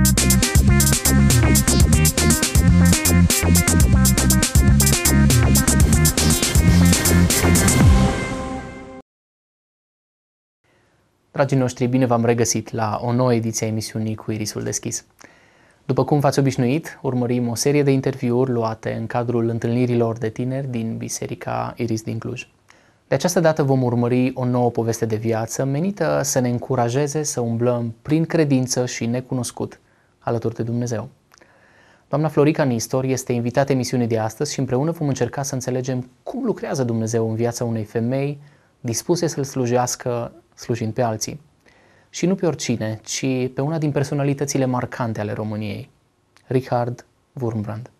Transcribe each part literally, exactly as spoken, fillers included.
Dragii noștri, bine v-am regăsit la o nouă ediție a emisiunii Cu Irisul Deschis. După cum v-ați obișnuit, urmărim o serie de interviuri luate în cadrul întâlnirilor de tineri din Biserica Iris din Cluj. De această dată vom urmări o nouă poveste de viață menită să ne încurajeze să umblăm prin credință și necunoscut alături de Dumnezeu. Doamna Florica Nistor este invitată emisiunii de astăzi și împreună vom încerca să înțelegem cum lucrează Dumnezeu în viața unei femei dispuse să-L slujească slujind pe alții. Și nu pe oricine, ci pe una din personalitățile marcante ale României, Richard Wurmbrand.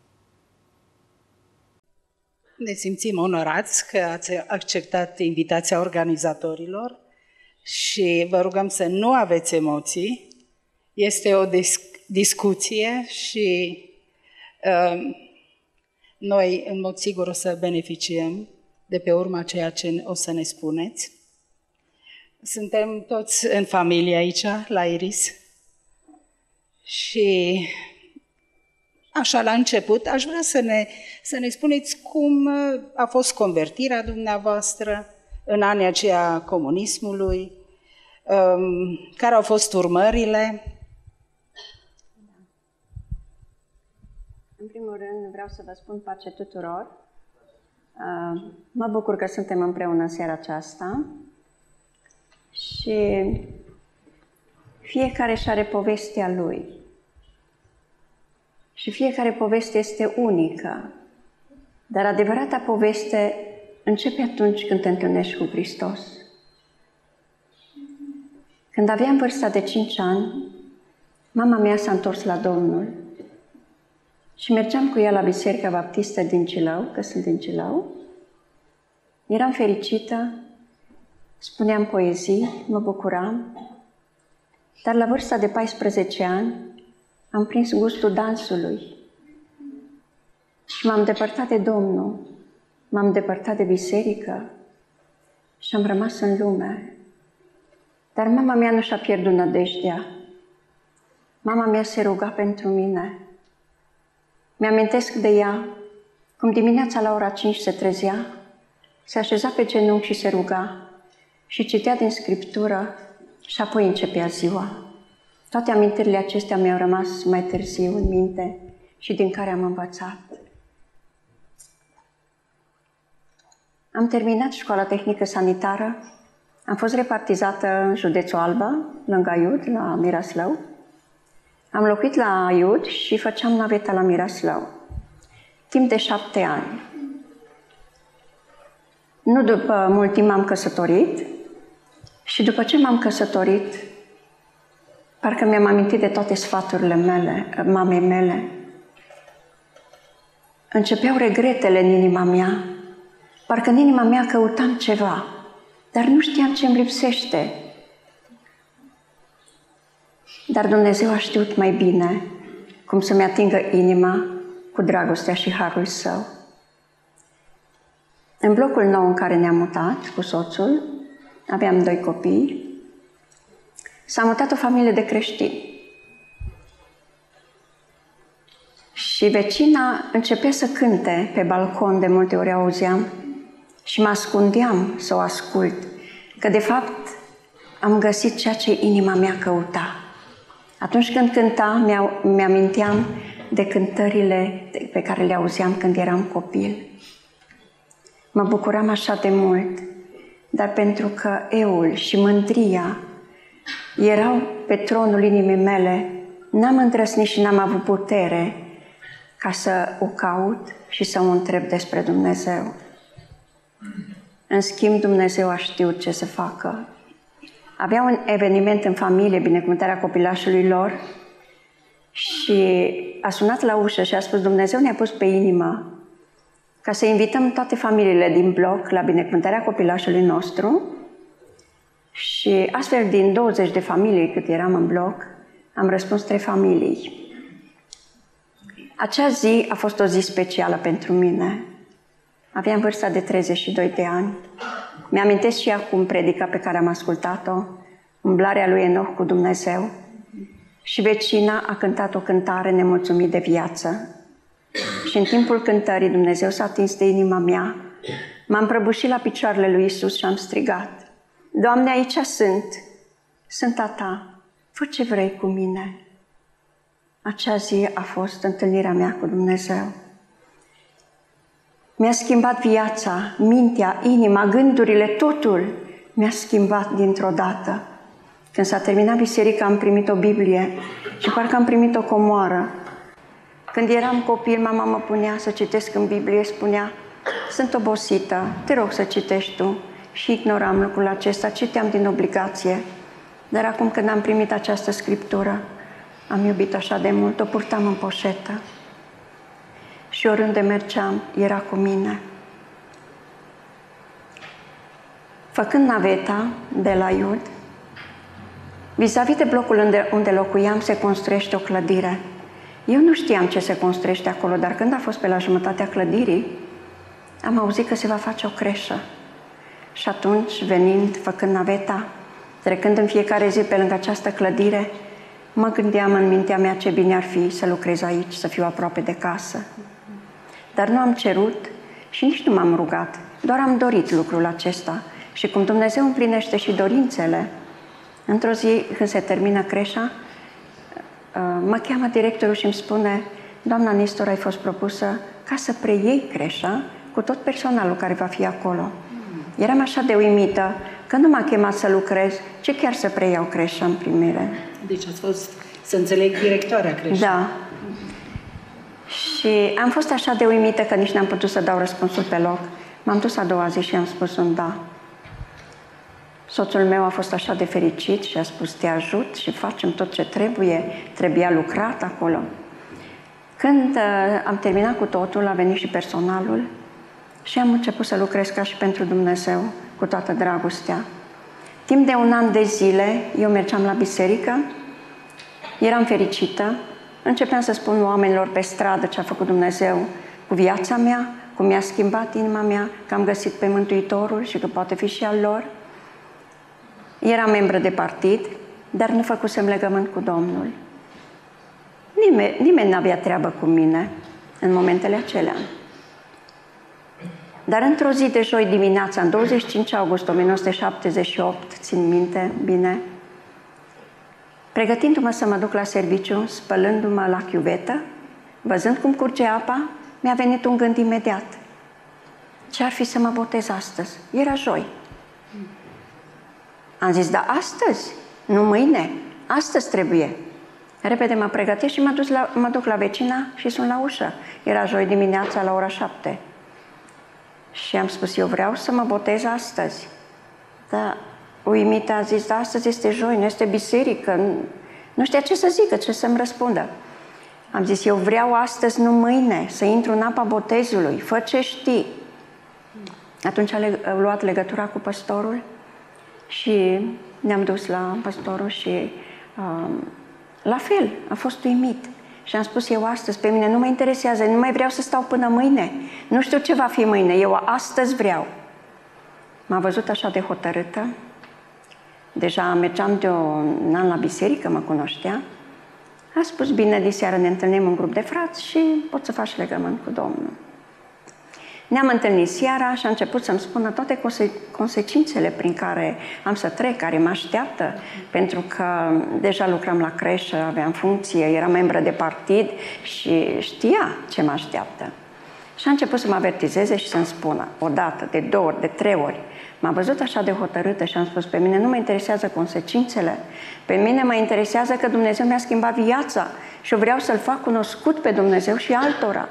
Ne simțim onorați că ați acceptat invitația organizatorilor și vă rugăm să nu aveți emoții. Este o dis- discuție și uh, noi, în mod sigur, o să beneficiem de pe urma ceea ce o să ne spuneți. Suntem toți în familie aici, la Iris. Și așa, la început, aș vrea să ne, să ne spuneți cum a fost convertirea dumneavoastră în anii aceia comunismului, care au fost urmările. În primul rând, vreau să vă spun pace tuturor. Mă bucur că suntem împreună în seara aceasta. Și fiecare își are povestea lui. Și fiecare poveste este unică. Dar adevărata poveste începe atunci când te întâlnești cu Hristos. Când aveam vârsta de cinci ani, mama mea s-a întors la Domnul. Și mergeam cu ea la Biserica Baptistă din Cilău, că sunt din Cilău. Eram fericită. Spuneam poezii, mă bucuram, dar la vârsta de paisprezece ani am prins gustul dansului și m-am depărtat de Domnul, m-am depărtat de biserică și am rămas în lume. Dar mama mea nu și-a pierdut nădejdea. Mama mea se ruga pentru mine. Mi-amintesc de ea cum dimineața la ora cinci se trezea, se așeza pe genunchi și se ruga și citea din Scriptură și apoi începea ziua. Toate amintirile acestea mi-au rămas mai târziu în minte și din care am învățat. Am terminat școala tehnică sanitară, am fost repartizată în județul Alba, lângă Aiud, la Miraslău. Am locuit la Aiud și făceam naveta la Miraslău, timp de șapte ani. Nu după mult timp m-am căsătorit și după ce m-am căsătorit, parcă mi-am amintit de toate sfaturile mele, mamei mele. Începeau regretele în inima mea, parcă în inima mea căutam ceva, dar nu știam ce îmi lipsește. Dar Dumnezeu a știut mai bine cum să-mi atingă inima cu dragostea și harul Său. În blocul nou în care ne-am mutat cu soțul, aveam doi copii, s-a mutat o familie de creștini. Și vecina începea să cânte pe balcon, de multe ori auzeam, și mă ascundeam să o ascult, că de fapt am găsit ceea ce inima mea căuta. Atunci când cânta, mi-aminteam de cântările pe care le auzeam când eram copil. Mă bucuram așa de mult, dar pentru că eul și mândria erau pe tronul inimii mele, n-am îndrăznit și n-am avut putere ca să o caut și să o întreb despre Dumnezeu. În schimb, Dumnezeu a știut ce să facă. Avea un eveniment în familie, binecuvântarea copilașului lor, și a sunat la ușă și a spus: Dumnezeu ne-a pus pe inimă ca să invităm toate familiile din bloc la binecuvântarea copilașului nostru. Și astfel, din douăzeci de familii cât eram în bloc, am răspuns trei familii. Acea zi a fost o zi specială pentru mine. Aveam vârsta de treizeci și doi de ani. Mi-amintesc și acum predica pe care am ascultat-o, umblarea lui Enoch cu Dumnezeu. și vecina a cântat o cântare nemulțumit de viață. Și în timpul cântării Dumnezeu s-a atins de inima mea, m-am prăbușit la picioarele lui Iisus și am strigat: Doamne, aici sunt, sunt a Ta, fă ce vrei cu mine. Acea zi a fost întâlnirea mea cu Dumnezeu. Mi-a schimbat viața, mintea, inima, gândurile, totul mi-a schimbat dintr-o dată. Când s-a terminat biserica, am primit o Biblie și parcă am primit o comoară. Când eram copil, mama mă punea să citesc în Biblie, spunea: sunt obosită, te rog să citești tu. Și ignoram lucrul acesta, citeam din obligație. Dar acum când am primit această scriptură, am iubit așa de mult, o purtam în poșetă. Și oriunde mergeam, era cu mine. Făcând naveta de la Iud, vis-a-vis de blocul unde, unde locuiam, se construiește o clădire. Eu nu știam ce se construiește acolo, dar când a fost pe la jumătatea clădirii, am auzit că se va face o creșă. Și atunci, venind, făcând naveta, trecând în fiecare zi pe lângă această clădire, mă gândeam în mintea mea ce bine ar fi să lucrez aici, să fiu aproape de casă. Dar nu am cerut și nici nu m-am rugat, doar am dorit lucrul acesta. Și cum Dumnezeu împlinește și dorințele, într-o zi, când se termină creșa, mă cheamă directorul și îmi spune: doamna Nistor, ai fost propusă ca să preiei creșa cu tot personalul care va fi acolo. Eram așa de uimită că nu m-a chemat să lucrez, ci chiar să preiau creșa în primire. Deci ați fost, să înțeleg, directoarea creșei. Da. Și am fost așa de uimită că nici n-am putut să dau răspunsul pe loc. M-am dus a doua zi și am spus un da. Soțul meu a fost așa de fericit și a spus: te ajut și facem tot ce trebuie. Trebuia lucrat acolo. Când uh, am terminat cu totul, a venit și personalul și am început să lucrez ca și pentru Dumnezeu, cu toată dragostea. Timp de un an de zile, eu mergeam la biserică, eram fericită, începeam să spun oamenilor pe stradă ce a făcut Dumnezeu cu viața mea, cum mi-a schimbat inima mea, că am găsit pe Mântuitorul și că poate fi și al lor. Eram membră de partid, dar nu făcusem legământ cu Domnul. Nimeni, nimeni n-avea treabă cu mine în momentele acelea. Dar într-o zi de joi dimineața, în douăzeci și cinci august o mie nouă sute șaptezeci și opt, țin minte bine, pregătindu-mă să mă duc la serviciu, spălându-mă la chiuvetă, văzând cum curge apa, mi-a venit un gând imediat. Ce-ar fi să mă botez astăzi? Era joi. Am zis: da, astăzi, nu mâine, astăzi trebuie. Repede mă pregătesc și mă, dus la, mă duc la vecina și sun la ușă. Era joi dimineața la ora șapte. Și am spus: eu vreau să mă botez astăzi. Dar uimită a zis: da, astăzi este joi, nu este biserică. Nu, nu știa ce să zică, ce să-mi răspundă. Am zis: eu vreau astăzi, nu mâine, să intru în apa botezului, fă ce știi. Atunci a luat legătura cu păstorul și ne-am dus la păstorul și um, la fel, a fost uimit. Și am spus: eu astăzi, pe mine nu mă interesează, nu mai vreau să stau până mâine. Nu știu ce va fi mâine, eu astăzi vreau. M-a văzut așa de hotărâtă. Deja mergeam de un an la biserică, mă cunoștea. A spus: bine, diseară ne întâlnim în grup de frați și poți să faci legământ cu Domnul. Ne-am întâlnit seara și a început să-mi spună toate conse- consecințele prin care am să trec, care mă așteaptă, pentru că deja lucram la creșă, aveam funcție, eram membră de partid și știa ce mă așteaptă. Și a început să mă avertizeze și să-mi spună, o dată, de două ori, de trei ori. M-a văzut așa de hotărâtă și am spus: pe mine nu mă interesează consecințele, pe mine mă interesează că Dumnezeu mi-a schimbat viața și eu vreau să-L fac cunoscut pe Dumnezeu și altora.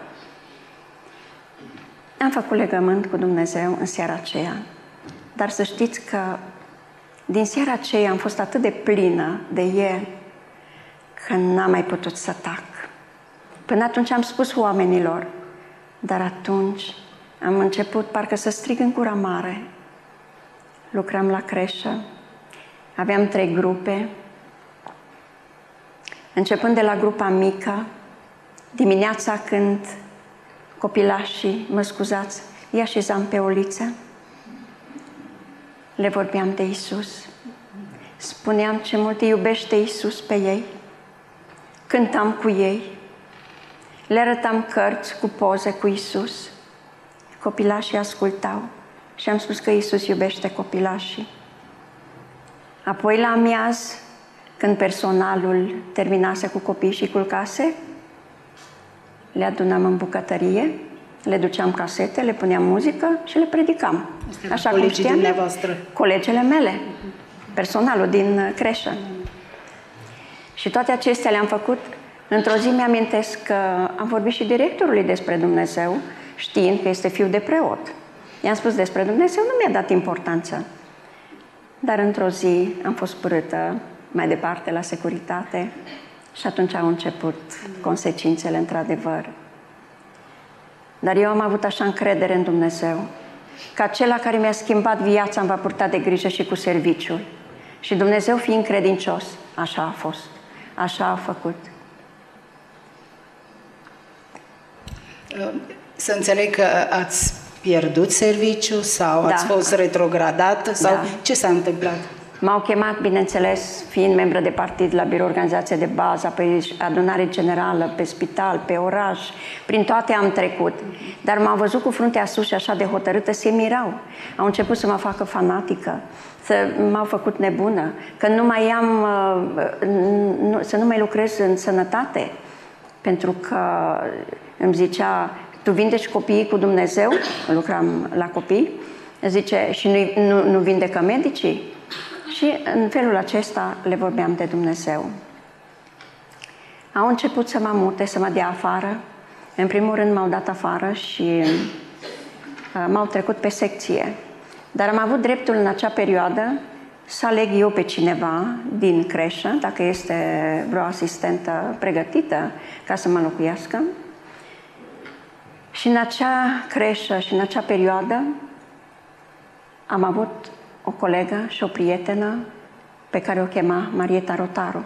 Am făcut legământ cu Dumnezeu în seara aceea, dar să știți că din seara aceea am fost atât de plină de El că n-am mai putut să tac. Până atunci am spus oamenilor, dar atunci am început parcă să strig în gura mare. Lucram la creșă, aveam trei grupe, începând de la grupa mică, dimineața când copilașii, mă scuzați, îi așezam pe uliță, le vorbeam de Iisus, spuneam ce mult îi iubește Iisus pe ei, cântam cu ei, le arătam cărți cu poze cu Iisus. Copilașii ascultau și am spus că Iisus iubește copilașii. Apoi la amiaz, când personalul terminase cu copii și culcase, le adunam în bucătărie, le duceam casete, le puneam muzică și le predicam. Așa cum știam, colegele mele, personalul din creșă. Și toate acestea le-am făcut. Într-o zi mi-amintesc că am vorbit și directorului despre Dumnezeu, știind că este fiu de preot. I-am spus despre Dumnezeu, nu mi-a dat importanță. Dar într-o zi am fost părâtă mai departe la securitate și atunci au început consecințele, într-adevăr. Dar eu am avut așa încredere în Dumnezeu, că acela care mi-a schimbat viața îmi va purta de grijă și cu serviciul. Și Dumnezeu fiind credincios, așa a fost, așa a făcut. Să înțeleg că ați pierdut serviciu sau da. ați fost retrogradată sau da. ce s-a întâmplat? M-au chemat, bineînțeles, fiind membră de partid la birou organizație de bază, pe adunare generală, pe spital, pe oraș, prin toate am trecut. Dar m-au văzut cu fruntea sus și așa de hotărâtă, se mirau. Au început să mă facă fanatică, să m-au făcut nebună, că nu mai am, nu, să nu mai lucrez în sănătate, pentru că îmi zicea, tu vindeci copiii cu Dumnezeu, lucram la copii, zice, și nu, nu, nu vindecă medicii? Și în felul acesta le vorbeam de Dumnezeu. Au început să mă mute, să mă dea afară. În primul rând m-au dat afară și m-au trecut pe secție. Dar am avut dreptul în acea perioadă să aleg eu pe cineva din creșă, dacă este vreo asistentă pregătită ca să mă locuiască. Și în acea creșă și în acea perioadă am avut o colegă și o prietenă pe care o chema Marieta Rotaru.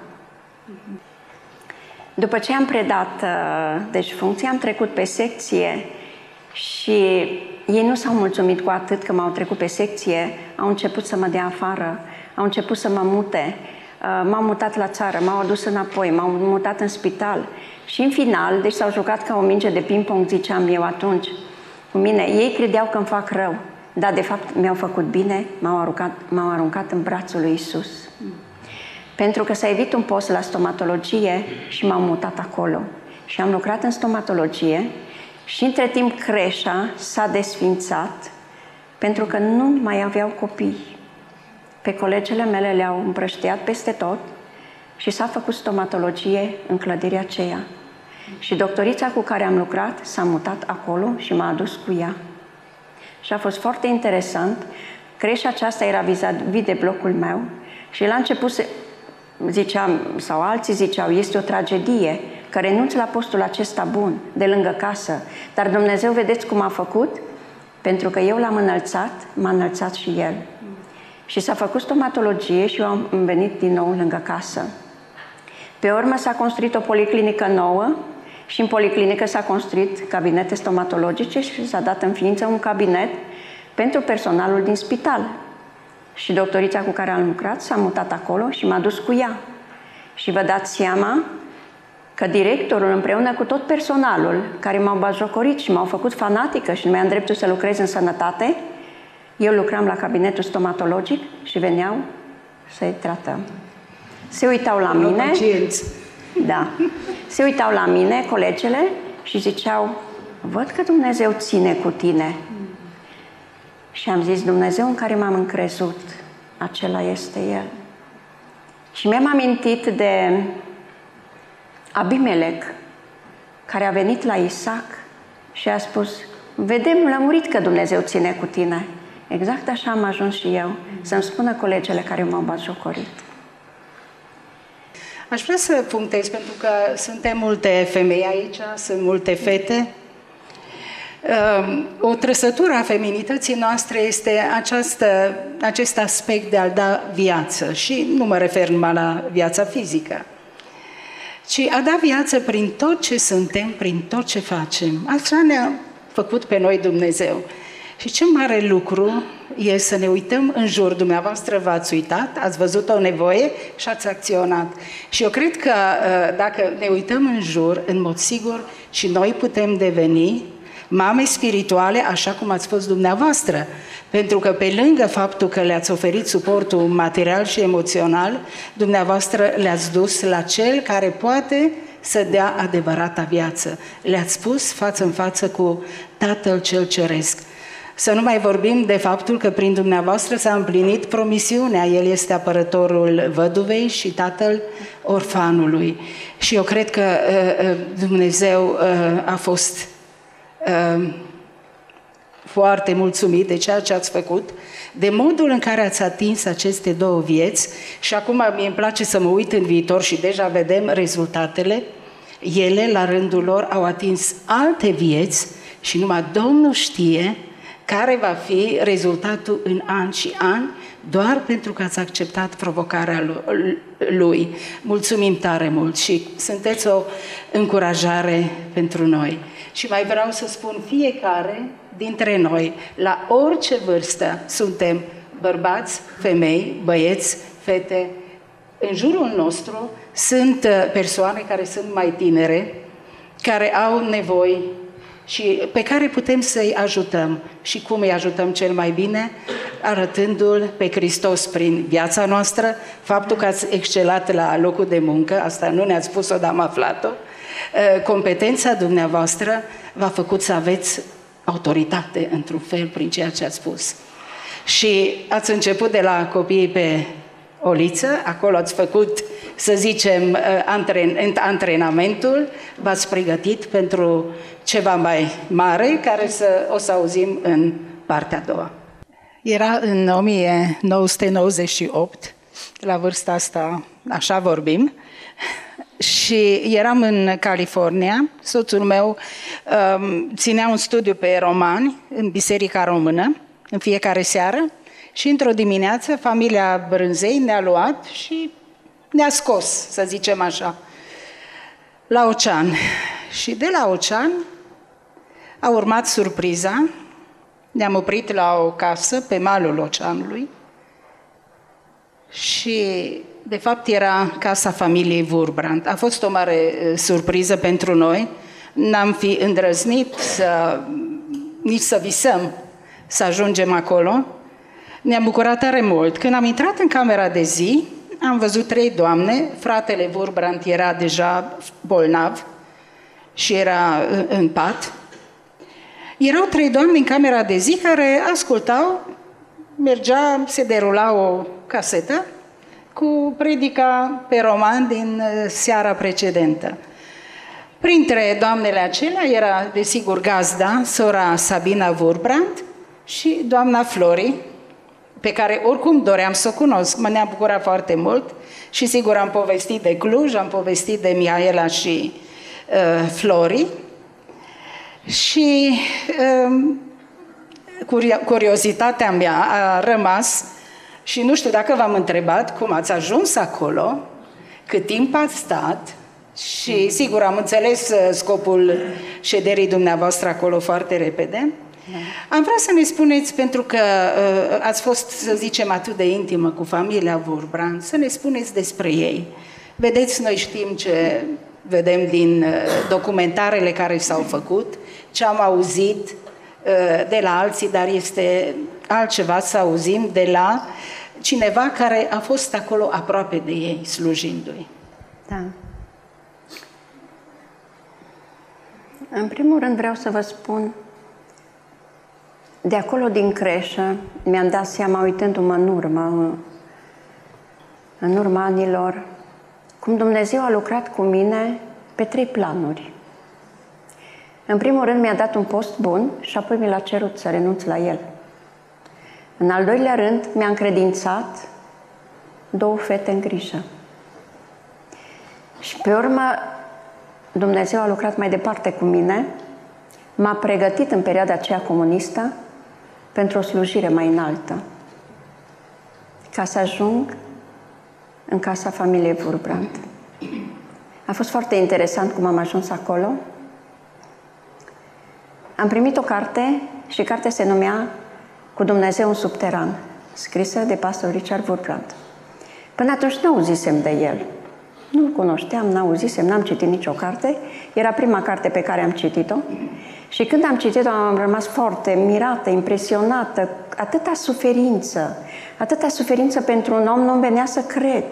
După ce am predat deci funcția, am trecut pe secție și ei nu s-au mulțumit cu atât că m-au trecut pe secție, au început să mă dea afară, au început să mă mute, m-au mutat la țară, m-au adus înapoi, m-au mutat în spital și în final, deci s-au jucat ca o minge de ping-pong, ziceam eu atunci cu mine. Ei credeau că îmi fac rău, dar de fapt mi-au făcut bine, m-au aruncat, m-au aruncat în brațul lui Iisus. Mm. Pentru că s-a evit un post la stomatologie și m-am mutat acolo. Și am lucrat în stomatologie și între timp creșa s-a desfințat pentru că nu mai aveau copii. Pe colegele mele le-au împrăștiat peste tot și s-a făcut stomatologie în clădirea aceea. Și doctorița cu care am lucrat s-a mutat acolo și m-a adus cu ea. Și a fost foarte interesant. Creșa aceasta era vis-a-vis de blocul meu și la început se, ziceam, sau alții ziceau, este o tragedie că renunț la postul acesta bun, de lângă casă. Dar Dumnezeu, vedeți cum a făcut? Pentru că eu l-am înălțat, m-a înălțat și El. Și s-a făcut stomatologie și eu am venit din nou lângă casă. Pe urmă s-a construit o policlinică nouă și în policlinică s-a construit cabinete stomatologice și s-a dat în ființă un cabinet pentru personalul din spital. Și doctorița cu care am lucrat s-a mutat acolo și m-a dus cu ea. Și vă dați seama că directorul împreună cu tot personalul care m-au batjocorit și m-au făcut fanatică și nu mai am dreptul să lucrez în sănătate, eu lucram la cabinetul stomatologic și veneau să-i tratăm. Se uitau la mine. Pacienți. Da. Se uitau la mine, colegele, și ziceau, văd că Dumnezeu ține cu tine. Și am zis, Dumnezeu în care m-am încrezut, acela este El. Și mi-am amintit de Abimelec, care a venit la Isaac și a spus, vedem lămurit că Dumnezeu ține cu tine. Exact așa am ajuns și eu, să-mi spună colegele care m-au batjocorit. Aș vrea să punctez, pentru că suntem multe femei aici, sunt multe fete. O trăsătură a feminității noastre este această, acest aspect de a da viață. Și nu mă refer numai la viața fizică, ci a da viață prin tot ce suntem, prin tot ce facem. Așa ne-a făcut pe noi Dumnezeu. Și ce mare lucru e să ne uităm în jur. Dumneavoastră v-ați uitat, ați văzut o nevoie și ați acționat. Și eu cred că dacă ne uităm în jur, în mod sigur, și noi putem deveni mame spirituale, așa cum ați fost dumneavoastră. Pentru că pe lângă faptul că le-ați oferit suportul material și emoțional, dumneavoastră le-ați dus la Cel care poate să dea adevărata viață. Le-ați pus față în față cu Tatăl Cel Ceresc. Să nu mai vorbim de faptul că prin dumneavoastră s-a împlinit promisiunea. El este apărătorul văduvei și tatăl orfanului. Și eu cred că uh, Dumnezeu uh, a fost uh, foarte mulțumit de ceea ce ați făcut, de modul în care ați atins aceste două vieți. Și acum mie îmi place să mă uit în viitor și deja vedem rezultatele. Ele, la rândul lor, au atins alte vieți și numai Domnul știe care va fi rezultatul în ani și ani, doar pentru că ați acceptat provocarea Lui. Mulțumim tare mult și sunteți o încurajare pentru noi. Și mai vreau să spun, fiecare dintre noi, la orice vârstă suntem, bărbați, femei, băieți, fete, în jurul nostru sunt persoane care sunt mai tinere, care au nevoi și pe care putem să-i ajutăm. Și cum îi ajutăm cel mai bine? Arătându-L pe Hristos prin viața noastră, faptul că ați excelat la locul de muncă, asta nu ne-ați spus-o, dar am aflat-o, competența dumneavoastră v-a făcut să aveți autoritate, într-un fel, prin ceea ce ați spus. Și ați început de la copiii pe Oliță, acolo ați făcut, să zicem, antren, antrenamentul, v-ați pregătit pentru ceva mai mare, care să, o să auzim în partea a doua. Era în o mie nouă sute nouăzeci și opt, la vârsta asta, așa vorbim, și eram în California. Soțul meu um, ținea un studiu pe romani în Biserica Română, în fiecare seară, și într-o dimineață familia Brânzei ne-a luat și ne-a scos, să zicem așa, la ocean. Și de la ocean a urmat surpriza. Ne-am oprit la o casă pe malul oceanului și, de fapt, era casa familiei Wurbrand. A fost o mare surpriză pentru noi. N-am fi îndrăznit să, nici să visăm să ajungem acolo. Ne-am bucurat tare mult. Când am intrat în camera de zi, am văzut trei doamne. Fratele Wurbrand era deja bolnav și era în pat. Erau trei doamne în camera de zi care ascultau, mergea, se derula o casetă cu predica pe roman din seara precedentă. Printre doamnele acelea era, desigur, gazda, sora Sabina Wurbrand și doamna Flori, pe care oricum doream să o cunosc. Mă ne-am bucurat foarte mult și sigur am povestit de Cluj, am povestit de Mihaela și uh, Flori. Și uh, curiozitatea mea a rămas și nu știu dacă v-am întrebat cum ați ajuns acolo, cât timp ați stat și sigur am înțeles scopul șederii dumneavoastră acolo foarte repede. Am vrea să ne spuneți, pentru că uh, ați fost, să zicem, atât de intimă cu familia Wurbrand, să ne spuneți despre ei. Vedeți, noi știm ce vedem din uh, documentarele care s-au făcut, ce am auzit uh, de la alții, dar este altceva să auzim de la cineva care a fost acolo aproape de ei, slujindu-i. Da. În primul rând vreau să vă spun, de acolo din creșă mi-am dat seama, uitându-mă în urmă, în urma anilor, cum Dumnezeu a lucrat cu mine pe trei planuri. În primul rând mi-a dat un post bun și apoi mi l-a cerut să renunț la el. În al doilea rând mi-a încredințat două fete în grijă. Și pe urmă Dumnezeu a lucrat mai departe cu mine, m-a pregătit în perioada aceea comunistă pentru o slujire mai înaltă, ca să ajung în casa familiei Wurbrand. A fost foarte interesant cum am ajuns acolo. Am primit o carte și cartea se numea Cu Dumnezeu în subteran, scrisă de pastor Richard Wurmbrand. Până atunci n-auzisem de el. Nu-l cunoșteam, n-auzisem, n-am citit nicio carte. Era prima carte pe care am citit-o. Și când am citit-o, am rămas foarte mirată, impresionată. Atâta suferință, atâta suferință pentru un om, nu-mi venea să cred.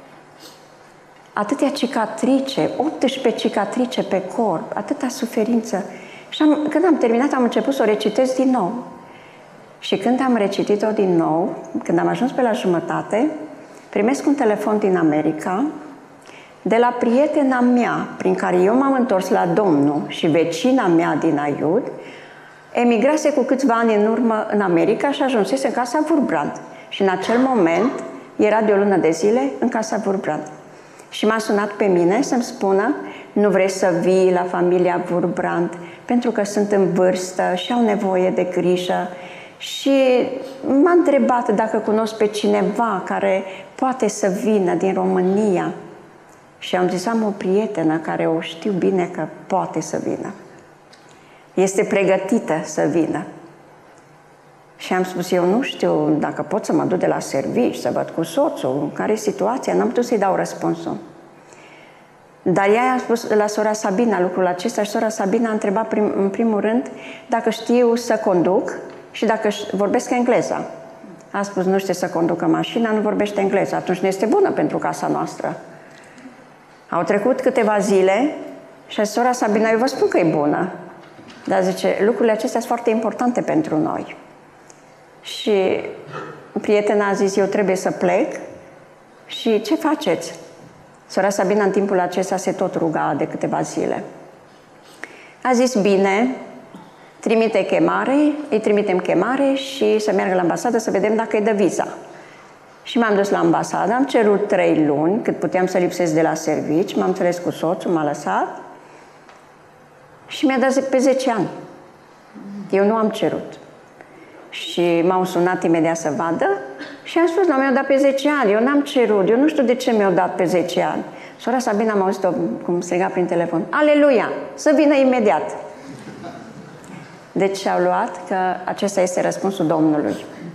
Atâtea cicatrice, optsprezece cicatrice pe corp, atâta suferință. Și am, când am terminat, am început să o recitesc din nou. Și când am recitit-o din nou, când am ajuns pe la jumătate, primesc un telefon din America, de la prietena mea, prin care eu m-am întors la Domnul și vecina mea din Aiud, emigrase cu câțiva ani în urmă în America și ajunsese în casa Wurmbrand. Și în acel moment era de o lună de zile în casa Wurmbrand. Și m-a sunat pe mine să-mi spună: nu vrei să vii la familia Wurmbrand pentru că sunt în vârstă și au nevoie de grijă. Și m-a întrebat dacă cunosc pe cineva care poate să vină din România. Și am zis: am o prietenă care o știu bine că poate să vină. Este pregătită să vină. Și am spus: eu nu știu dacă pot să mă duc de la servici, să văd cu soțul, care e situația. N-am putut să-i dau răspunsul. Dar ea i-a spus la sora Sabina lucrul acesta și sora Sabina a întrebat prim, în primul rând dacă știu să conduc și dacă vorbesc engleza. A spus: nu știe să conducă mașina, nu vorbește engleză. Atunci nu este bună pentru casa noastră. Au trecut câteva zile și sora Sabina: eu vă spun că e bună. Dar zice, lucrurile acestea sunt foarte importante pentru noi. Și prietena a zis: eu trebuie să plec. Și ce faceți? Sora Sabina în timpul acesta se tot ruga de câteva zile. A zis: bine, trimite chemare, îi trimitem chemare și să meargă la ambasadă să vedem dacă îi dă viza. Și m-am dus la ambasadă, am cerut trei luni, cât puteam să lipsesc de la servici, m-am înțeles cu soțul, m-a lăsat și mi-a dat pe zece ani. Eu nu am cerut. Și m-au sunat imediat să vadă și am spus: nu, mi-au dat pe zece ani, eu n-am cerut, eu nu știu de ce mi-au dat pe zece ani. Sora Sabina m-a auzit-o cum striga prin telefon: Aleluia, să vină imediat. Deci au luat că acesta este răspunsul Domnului.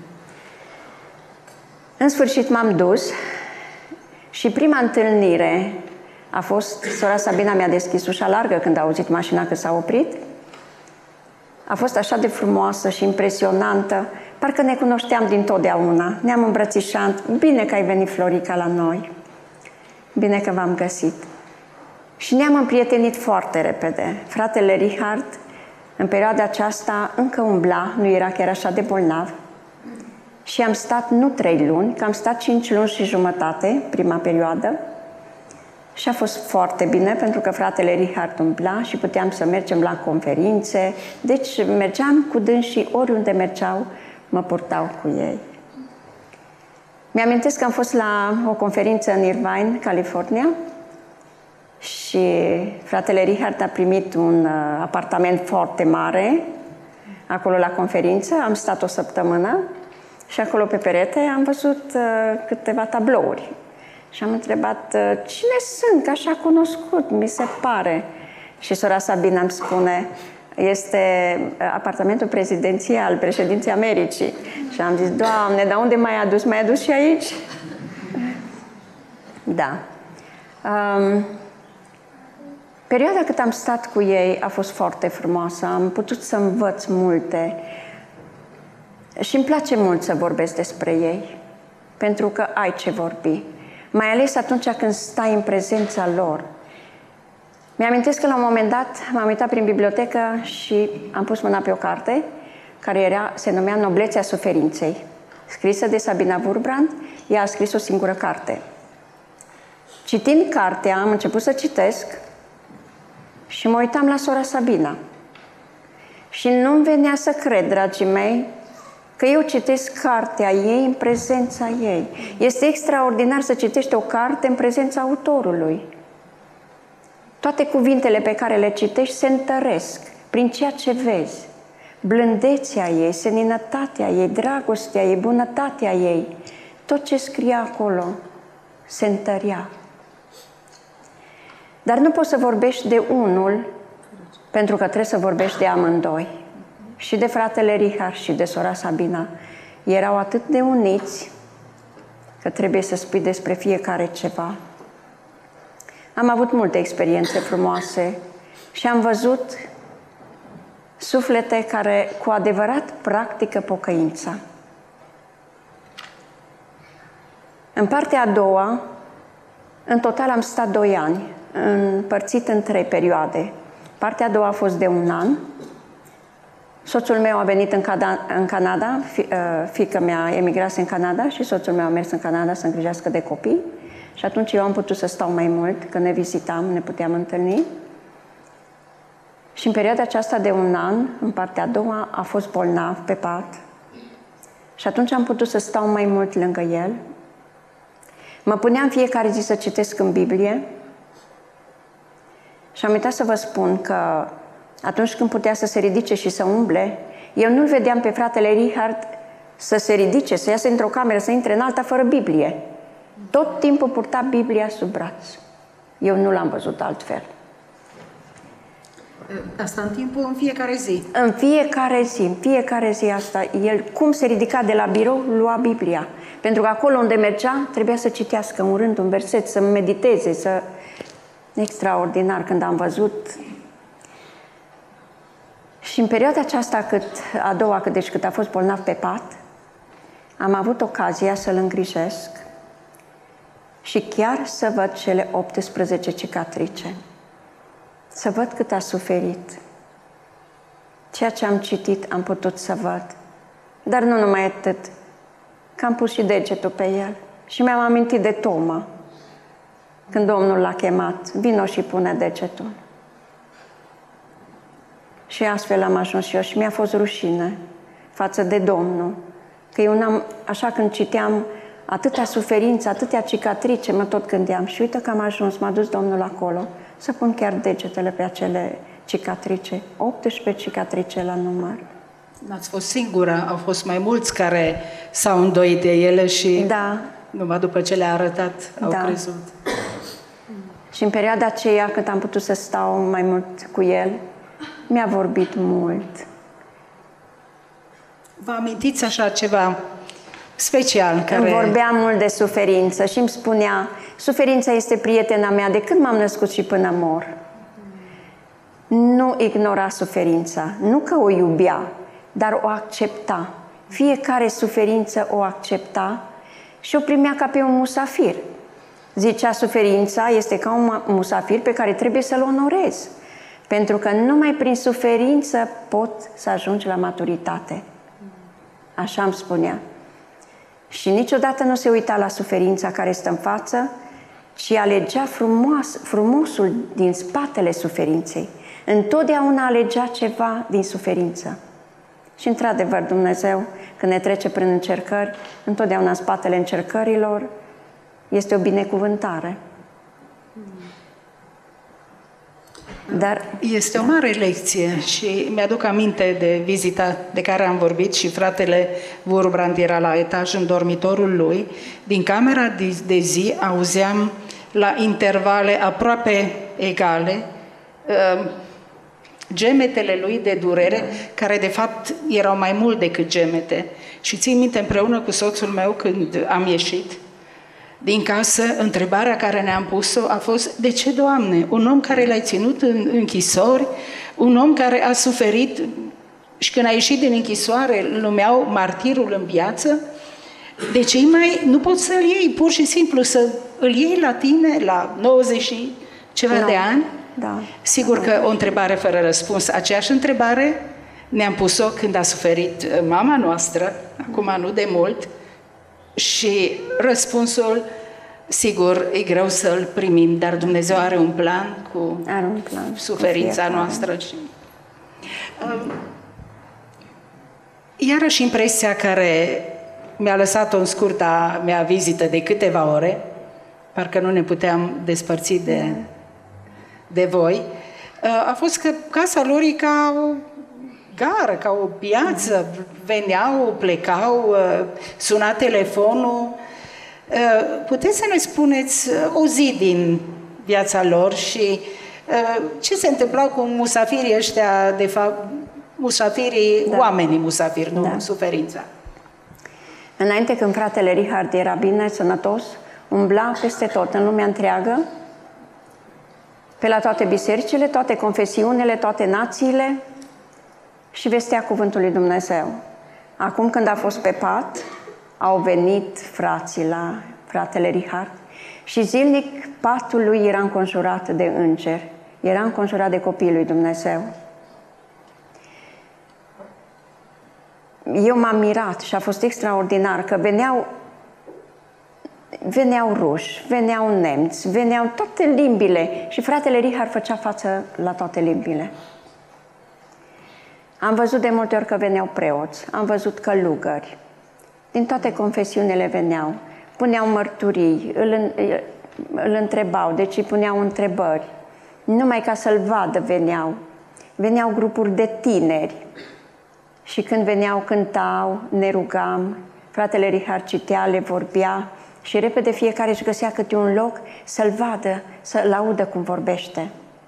În sfârșit m-am dus și prima întâlnire a fost, sora Sabina mi-a deschis ușa largă când a auzit mașina că s-a oprit. A fost așa de frumoasă și impresionantă, parcă ne cunoșteam dintotdeauna, ne-am îmbrățișat. Bine că ai venit, Florica, la noi. Bine că v-am găsit. Și ne-am împrietenit foarte repede. Fratele Richard, în perioada aceasta, încă umbla, nu era chiar așa de bolnav. Și am stat nu trei luni, că am stat cinci luni și jumătate, prima perioadă. Și a fost foarte bine, pentru că fratele Richard umbla și puteam să mergem la conferințe. Deci mergeam cu dânsii, oriunde mergeau, mă purtau cu ei. Mi-amintesc că am fost la o conferință în Irvine, California, și fratele Richard a primit un apartament foarte mare acolo la conferință. Am stat o săptămână și acolo pe perete am văzut câteva tablouri. Și am întrebat: cine sunt, că așa cunoscut, mi se pare. Și sora Sabina îmi spune: este apartamentul prezidențial al președinției Americii. Și am zis: Doamne, dar unde m-ai adus? M-ai adus și aici? Da. Um, perioada cât am stat cu ei a fost foarte frumoasă. Am putut să învăț multe. Și îmi place mult să vorbesc despre ei, pentru că ai ce vorbi. Mai ales atunci când stai în prezența lor. Mi-amintesc că la un moment dat m-am uitat prin bibliotecă și am pus mâna pe o carte care era, se numea Noblețea suferinței, scrisă de Sabina Wurmbrand. Ea a scris o singură carte. Citind cartea, am început să citesc și mă uitam la sora Sabina. Și nu-mi venea să cred, dragii mei, că eu citesc cartea ei în prezența ei. Este extraordinar să citești o carte în prezența autorului. Toate cuvintele pe care le citești se întăresc prin ceea ce vezi. Blândețea ei, seninătatea ei, dragostea ei, bunătatea ei. Tot ce scria acolo se întărea. Dar nu poți să vorbești de unul pentru că trebuie să vorbești de amândoi. și de fratele Richard și de sora Sabina erau atât de uniți că trebuie să spui despre fiecare ceva. Am avut multe experiențe frumoase și am văzut suflete care cu adevărat practică pocăința. În partea a doua, în total am stat doi ani, împărțit în trei perioade. Partea a doua a fost de un an. Soțul meu a venit în, Cada- în Canada, fi, fiica mea emigrase în Canada și soțul meu a mers în Canada să îngrijească de copii. Și atunci eu am putut să stau mai mult, când ne vizitam, ne puteam întâlni. Și în perioada aceasta de un an, în partea a doua, a fost bolnav pe pat. Și atunci am putut să stau mai mult lângă el. Mă puneam fiecare zi să citesc în Biblie. Și am uitat să vă spun că atunci când putea să se ridice și să umble, eu nu-l vedeam pe fratele Richard să se ridice, să iasă într-o cameră, să intre în alta fără Biblie. Tot timpul purta Biblia sub braț. Eu nu l-am văzut altfel. Asta în timpul, în fiecare zi? În fiecare zi, în fiecare zi asta, el cum se ridica de la birou, lua Biblia. Pentru că acolo unde mergea, trebuia să citească un rând, un verset, să mediteze, să... Extraordinar când am văzut. Și în perioada aceasta, cât, a doua, cât, deci cât a fost bolnav pe pat, am avut ocazia să-l îngrijesc și chiar să văd cele optsprezece cicatrice. Să văd cât a suferit. Ceea ce am citit am putut să văd. Dar nu numai atât, că am pus și degetul pe el și mi-am amintit de Toma. Când Domnul l-a chemat, vino și pune degetul. Și astfel am ajuns și eu și mi-a fost rușine față de Domnul. Că eu n-am, așa când citeam atâtea suferință, atâtea cicatrice, mă tot gândeam. Și uite că am ajuns, m-a dus Domnul acolo să pun chiar degetele pe acele cicatrice. optsprezece cicatrice la număr. N-ați fost singură, au fost mai mulți care s-au îndoit de ele și da. numai după ce le-a arătat au da. crezut. Și în perioada aceea, cât am putut să stau mai mult cu el, mi-a vorbit mult. Vă amintiți așa ceva special? Care... Îmi vorbea mult de suferință și îmi spunea, suferința este prietena mea de când m-am născut și până mor. Nu ignora suferința, nu că o iubea, dar o accepta. Fiecare suferință o accepta și o primea ca pe un musafir. Zicea, suferința este ca un musafir pe care trebuie să-l onorezi. Pentru că numai prin suferință pot să ajungi la maturitate. Așa îmi spunea. Și niciodată nu se uita la suferința care stă în față, ci alegea frumos, frumosul din spatele suferinței. Întotdeauna alegea ceva din suferință. Și într-adevăr Dumnezeu, când ne trece prin încercări, întotdeauna în spatele încercărilor este o binecuvântare. Dar... Este o mare lecție și mi-aduc aminte de vizita de care am vorbit și fratele Wurbrand era la etaj în dormitorul lui. Din camera de, de zi auzeam la intervale aproape egale uh, gemetele lui de durere, care de fapt erau mai mult decât gemete. Și țin minte împreună cu soțul meu când am ieșit din casă, întrebarea care ne-am pus-o a fost: de ce, Doamne, un om care l-ai ținut în închisori, un om care a suferit și când a ieșit din închisoare îl numeau martirul în viață, de ce mai nu poți să-l iei, pur și simplu să îl iei la tine la nouăzeci și ceva no. de ani? Da. Sigur că o întrebare fără răspuns. Aceeași întrebare ne-am pus-o când a suferit mama noastră, acum nu de mult, și răspunsul, sigur, e greu să-l primim, dar Dumnezeu are un plan cu are un plan suferința noastră. Și, uh, iarăși impresia care mi-a lăsat-o în scurta mea vizită de câteva ore, parcă nu ne puteam despărți de, de voi, uh, a fost că casa lor e ca o gară, ca o piață, veneau, plecau, suna telefonul. Puteți să ne spuneți o zi din viața lor și ce se întâmpla cu musafirii ăștia, de fapt, musafirii, Da. oamenii musafiri, nu Da. suferința. Înainte, când fratele Richard era bine, sănătos, umbla peste tot, în lumea întreagă, pe la toate bisericile, toate confesiunile, toate națiile și vestea cuvântul lui Dumnezeu. Acum, când a fost pe pat, au venit frații la fratele Richard și zilnic patul lui era înconjurat de îngeri, era înconjurat de copiii lui Dumnezeu. Eu m-am mirat și a fost extraordinar că veneau veneau ruși, veneau nemți, veneau toate limbile și fratele Richard făcea față la toate limbile. Am văzut de multe ori că veneau preoți, am văzut călugări, din toate confesiunile veneau, puneau mărturii, îl, îl întrebau, deci îi puneau întrebări, numai ca să-l vadă veneau. Veneau grupuri de tineri și când veneau cântau, ne rugam, fratele Richard citea, le vorbea și repede fiecare își găsea câte un loc să-l vadă, să-l audă cum vorbește.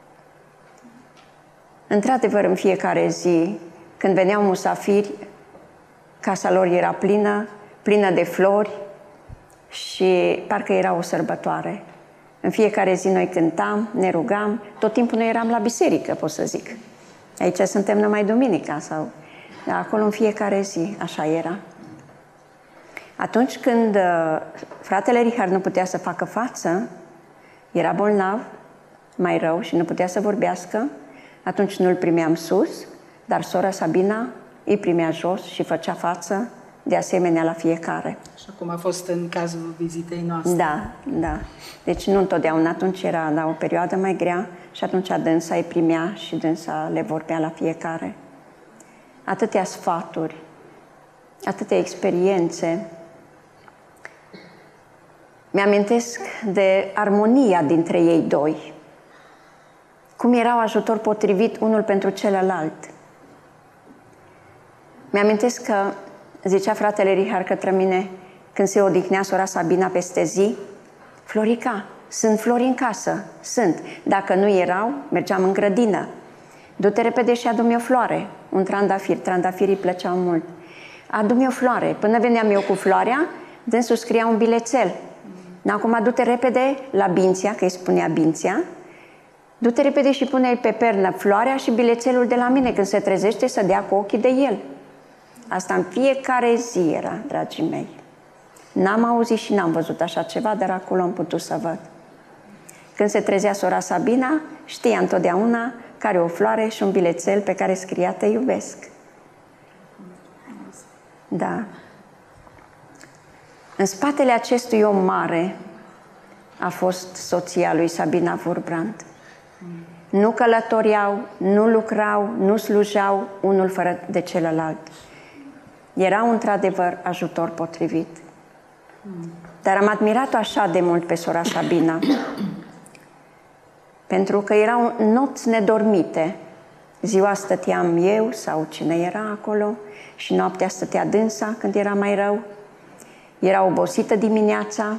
Într-adevăr, în fiecare zi, când veneau musafiri, casa lor era plină, plină de flori și parcă era o sărbătoare. În fiecare zi noi cântam, ne rugam, tot timpul noi eram la biserică, pot să zic. Aici suntem numai duminica sau... Dar acolo în fiecare zi, așa era. Atunci când uh, fratele Richard nu putea să facă față, era bolnav, mai rău și nu putea să vorbească, atunci nu îl primeam sus, dar sora Sabina îi primea jos și făcea față de asemenea la fiecare. Așa cum a fost în cazul vizitei noastre. Da, da. Deci nu întotdeauna, atunci era la o perioadă mai grea și atunci dânsa îi primea și dânsa le vorbea la fiecare. Atâtea sfaturi, atâtea experiențe. Mi-amintesc de armonia dintre ei doi. Cum erau ajutor potrivit unul pentru celălalt. Mi-amintesc că zicea fratele Richard către mine, când se odihnea sora Sabina peste zi, Florica, sunt flori în casă, sunt. Dacă nu erau, mergeam în grădină. Du-te repede și adu-mi o floare, un trandafir, trandafirii îi plăceau mult. Adu-mi o floare, până veneam eu cu floarea, dânsul scria un bilețel. Acum du-te repede la Binția, că îi spunea Binția, du-te repede și pune-i pe pernă floarea și bilețelul de la mine, când se trezește să dea cu ochii de el. Asta în fiecare zi era, dragii mei. N-am auzit și n-am văzut așa ceva, dar acolo am putut să văd. Când se trezea sora Sabina, știa întotdeauna că are o floare și un bilețel pe care scria te iubesc. Da. În spatele acestui om mare a fost soția lui Sabina Wurbrand. Nu călătoreau, nu lucrau, nu slujeau unul fără de celălalt. Erau într-adevăr ajutor potrivit. Dar am admirat-o așa de mult pe sora Sabina, pentru că erau nopți nedormite. Ziua stăteam eu sau cine era acolo și noaptea stătea dânsa când era mai rău. Era obosită dimineața,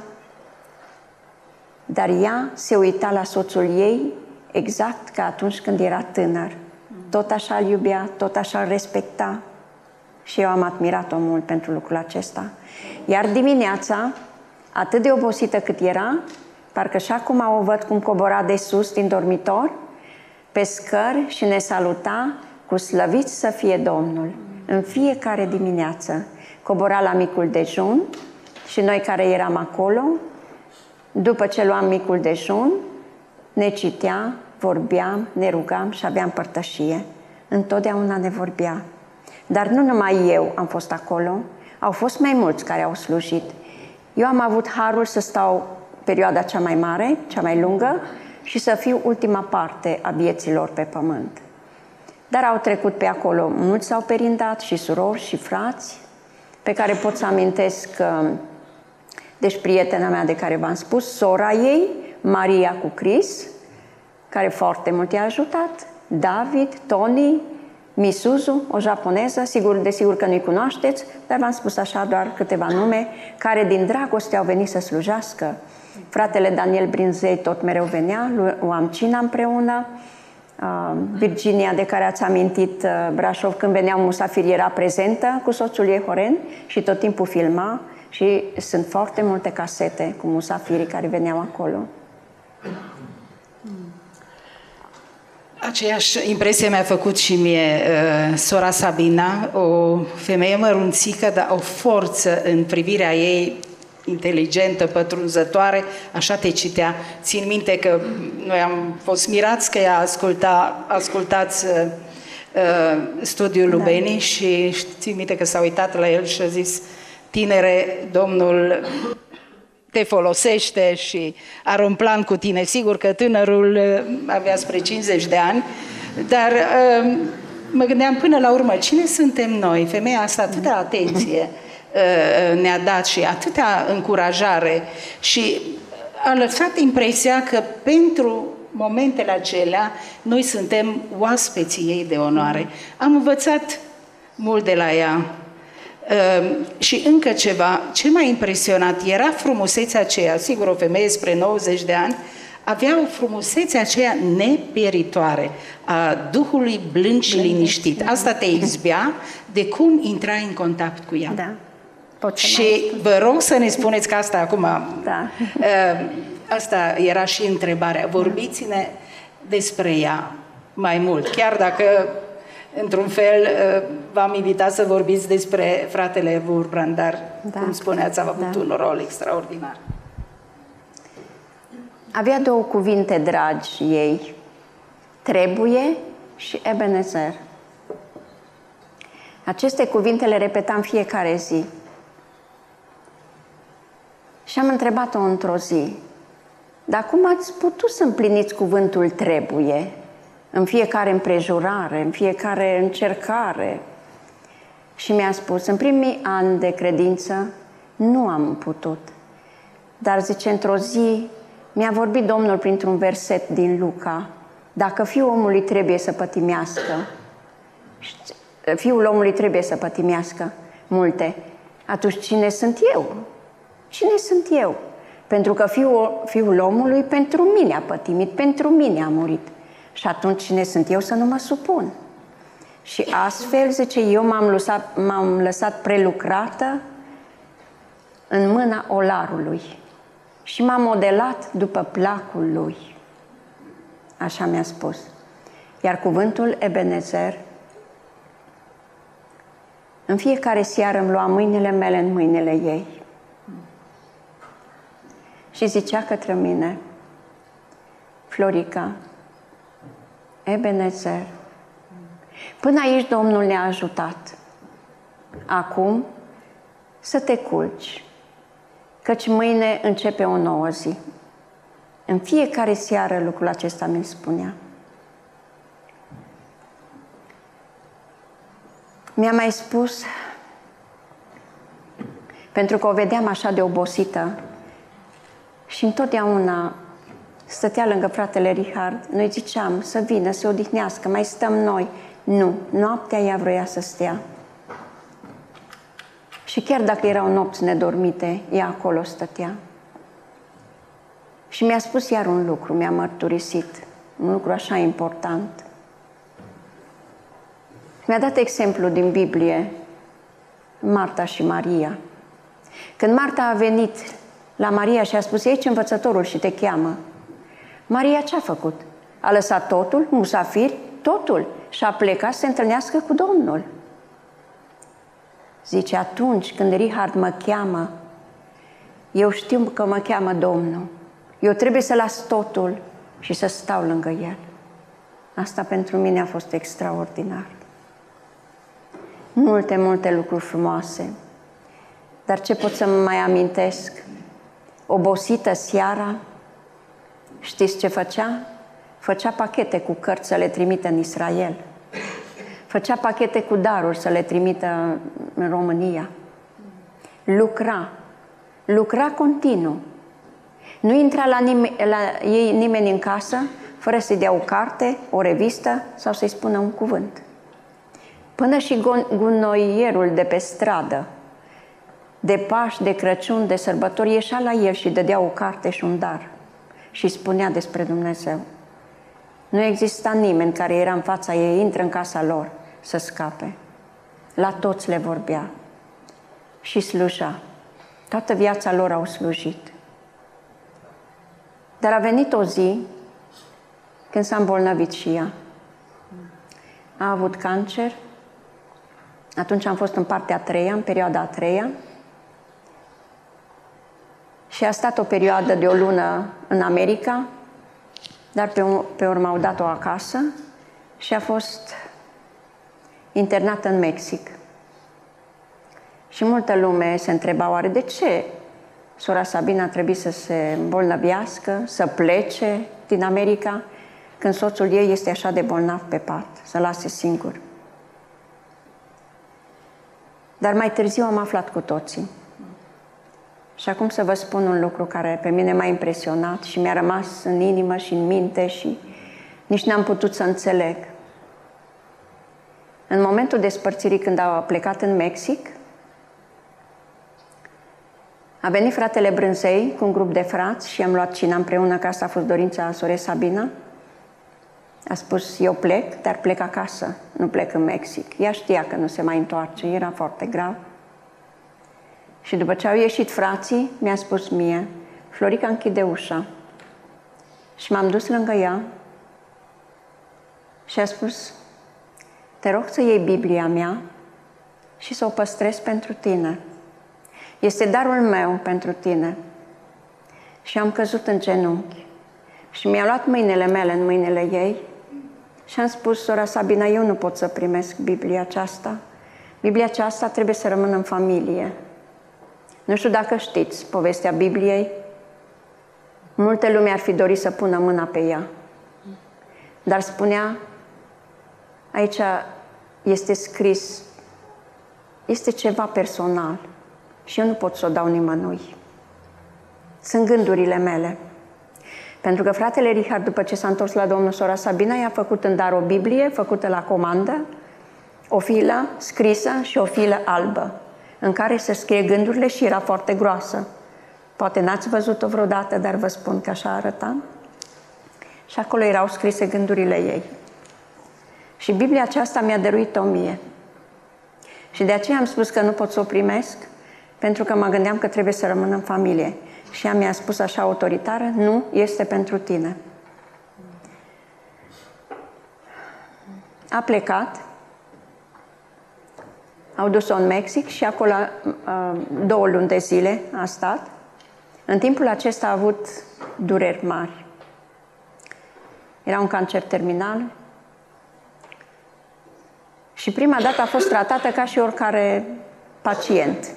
dar ea se uita la soțul ei exact ca atunci când era tânăr. Tot așa îl iubea, tot așa îl respecta și eu am admirat-o mult pentru lucrul acesta. Iar dimineața, atât de obosită cât era, parcă și acum o văd cum cobora de sus din dormitor, pe scări și ne saluta cu slăvit să fie Domnul. În fiecare dimineață cobora la micul dejun și noi care eram acolo, după ce luam micul dejun, ne citea, vorbeam, ne rugam și aveam părtășie. Întotdeauna ne vorbea. Dar nu numai eu am fost acolo, au fost mai mulți care au slujit. Eu am avut harul să stau perioada cea mai mare, cea mai lungă și să fiu ultima parte a vieților pe pământ. Dar au trecut pe acolo, mulți s-au perindat, și surori și frați, pe care pot să amintesc, deci prietena mea de care v-am spus, sora ei, Maria cu Chris, care foarte mult i-a ajutat, David, Tony, Misuzu, o japoneză, sigur, desigur că nu-i cunoașteți, dar v-am spus așa doar câteva nume, care din dragoste au venit să slujească. Fratele Daniel Brinzei tot mereu venea, luam cina împreună, Virginia, de care ați amintit, Brașov, când veneau musafiri, era prezentă cu soțul ei, Horen, și tot timpul filma. Și sunt foarte multe casete cu musafirii care veneau acolo. Aceeași impresie mi-a făcut și mie uh, sora Sabina, o femeie mărunțică, dar o forță în privirea ei, inteligentă, pătrunzătoare, așa te citea. Țin minte că noi am fost mirați că ea asculta, ascultați uh, uh, studiul lui Beni, da. Și țin minte că s-a uitat la el și a zis: tinere, Domnul te folosește și are un plan cu tine. Sigur că tânărul avea spre cincizeci de ani, dar uh, mă gândeam până la urmă, cine suntem noi? Femeia asta atâta atenție uh, ne-a dat și atâta încurajare și a lăsat impresia că pentru momentele acelea noi suntem oaspeții ei de onoare. Am învățat mult de la ea. Uh, și încă ceva, ce m-a impresionat era frumusețea aceea, sigur o femeie spre nouăzeci de ani, avea o frumusețe aceea nepieritoare, a Duhului blând și liniștit. Asta te izbea de cum intrai în contact cu ea. Da. Pot și vă rog să ne spuneți că asta acum, da. uh, asta era și întrebarea, vorbiți-ne despre ea mai mult, chiar dacă într-un fel, v-am invitat să vorbiți despre fratele Wurbrand, dar, da. cum spuneați, a avut da. un rol extraordinar. Avea două cuvinte dragi ei, trebuie și Ebenezer. Aceste cuvinte le repetam fiecare zi. Și am întrebat-o într-o zi: dar cum ați putut să împliniți cuvântul trebuie în fiecare împrejurare, în fiecare încercare? Și mi-a spus: în primii ani de credință nu am putut. Dar, zice, într-o zi mi-a vorbit Domnul printr-un verset din Luca: dacă Fiul omului trebuie să pătimească, Fiul omului trebuie să pătimească multe, atunci cine sunt eu? Cine sunt eu? Pentru că Fiul, Fiul omului pentru mine a pătimit, pentru mine a murit. Și atunci cine sunt eu să nu mă supun? Și astfel, zice, eu m-am lăsat, m-am lăsat prelucrată în mâna olarului și m-am modelat după placul lui. Așa mi-a spus. Iar cuvântul Ebenezer, în fiecare seară îmi lua mâinile mele în mâinile ei și zicea către mine: Florica, Ebenezer, până aici Domnul ne-a ajutat. Acum să te culci, căci mâine începe o nouă zi. În fiecare seară lucrul acesta mi-l spunea. Mi-a mai spus, pentru că o vedeam așa de obosită și întotdeauna stătea lângă fratele Richard, noi ziceam să vină, să se odihnească, mai stăm noi. Nu, noaptea ea vroia să stea. Și chiar dacă erau nopți nedormite, ea acolo stătea. Și mi-a spus iar un lucru, mi-a mărturisit, un lucru așa important. Mi-a dat exemplu din Biblie, Marta și Maria. Când Marta a venit la Maria și a spus: aici învățătorul și te cheamă. Maria ce a făcut? A lăsat totul, musafiri, totul, și a plecat să se întâlnească cu Domnul. Zice, atunci când Richard mă cheamă, eu știu că mă cheamă Domnul. Eu trebuie să las totul și să stau lângă El. Asta pentru mine a fost extraordinar. Multe, multe lucruri frumoase. Dar ce pot să mă mai amintesc? Obosită seara, știți ce făcea? Făcea pachete cu cărți să le trimită în Israel. Făcea pachete cu daruri să le trimită în România. Lucra. Lucra continuu. Nu intra la, nimeni, la ei nimeni în casă fără să-i dea o carte, o revistă sau să-i spună un cuvânt. Până și gunoierul de pe stradă, de Paști, de Crăciun, de sărbători, ieșea la el și dădea o carte și un dar și spunea despre Dumnezeu. Nu exista nimeni care era în fața ei, intră în casa lor să scape. La toți le vorbea și sluja. Toată viața lor au slujit. Dar a venit o zi când s-a îmbolnăvit și ea. A avut cancer. Atunci am fost în partea a treia, în perioada a treia. Și a stat o perioadă de o lună în America, dar pe, pe urmă au dat-o acasă și a fost internată în Mexic. Și multă lume se întreba, oare de ce sora Sabina a trebuit să se îmbolnăvească, să plece din America, când soțul ei este așa de bolnav pe pat, să lase singur. Dar mai târziu am aflat cu toții. Și acum să vă spun un lucru care pe mine m-a impresionat și mi-a rămas în inimă și în minte și nici n-am putut să înțeleg. În momentul despărțirii, când au plecat în Mexic, a venit fratele Brânzei cu un grup de frați și am luat cina împreună, că asta a fost dorința sorei Sabina. A spus, eu plec, dar plec acasă, nu plec în Mexic. Ea știa că nu se mai întoarce, era foarte grav. Și după ce au ieșit frații, mi-a spus mie, Florica, închide ușa. Și m-am dus lângă ea și a spus, te rog să iei Biblia mea și să o păstrezi pentru tine. Este darul meu pentru tine. Și am căzut în genunchi. Și mi-a luat mâinile mele în mâinile ei și am spus, sora Sabina, eu nu pot să primesc Biblia aceasta. Biblia aceasta trebuie să rămână în familie. Nu știu dacă știți povestea Bibliei. Multe lume ar fi dorit să pună mâna pe ea. Dar spunea, aici este scris, este ceva personal și eu nu pot să o dau nimănui. Sunt gândurile mele. Pentru că fratele Richard, după ce s-a întors la Domnul, sora Sabina i-a făcut în dar o Biblie făcută la comandă, o filă scrisă și o filă albă, în care se scrie gândurile și era foarte groasă. Poate n-ați văzut-o vreodată, dar vă spun că așa arăta. Și acolo erau scrise gândurile ei. Și Biblia aceasta mi-a dăruit-o mie. Și de aceea am spus că nu pot să o primesc, pentru că mă gândeam că trebuie să rămână în familie. Și ea mi-a spus așa autoritară, nu, este pentru tine. A plecat, au dus-o în Mexic și acolo două luni de zile a stat. În timpul acesta a avut dureri mari. Era un cancer terminal și prima dată a fost tratată ca și oricare pacient.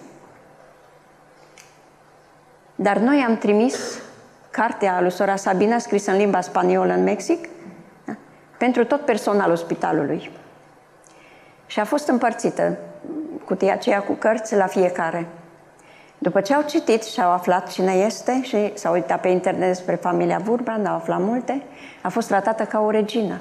Dar noi am trimis cartea lui sora Sabina, scrisă în limba spaniolă în Mexic, da, pentru tot personalul spitalului. Și a fost împărțită cutia aceea cu cărți la fiecare. După ce au citit și au aflat cine este și s-au uitat pe internet despre familia Wurbrand, au aflat multe, a fost tratată ca o regină.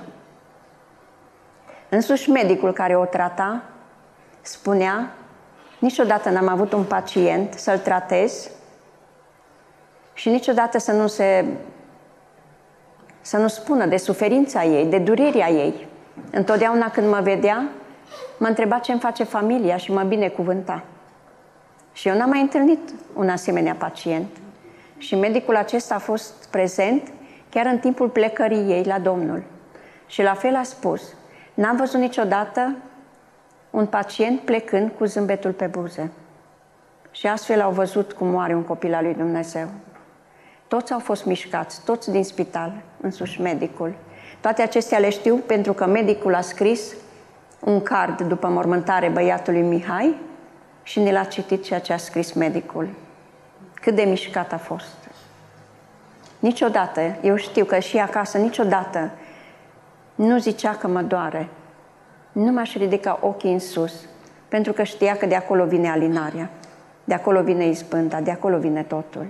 Însuși medicul care o trata spunea, niciodată n-am avut un pacient să-l tratez și niciodată să nu se să nu spună de suferința ei, de durerea ei. Întotdeauna când mă vedea, mă întreba ce-mi face familia și mă binecuvânta. Și eu n-am mai întâlnit un asemenea pacient. Și medicul acesta a fost prezent chiar în timpul plecării ei la Domnul. Și la fel a spus, n-am văzut niciodată un pacient plecând cu zâmbetul pe buze. Și astfel au văzut cum moare un copil al lui Dumnezeu. Toți au fost mișcați, toți din spital, însuși medicul. Toate acestea le știu pentru că medicul a scris un card după mormântare băiatului Mihai și ne l-a citit ceea ce a scris medicul. Cât de mișcat a fost. Niciodată, eu știu că și acasă, niciodată nu zicea că mă doare. Nu m-aș ridica ochii în sus, pentru că știa că de acolo vine alinarea, de acolo vine izbânda, de acolo vine totul.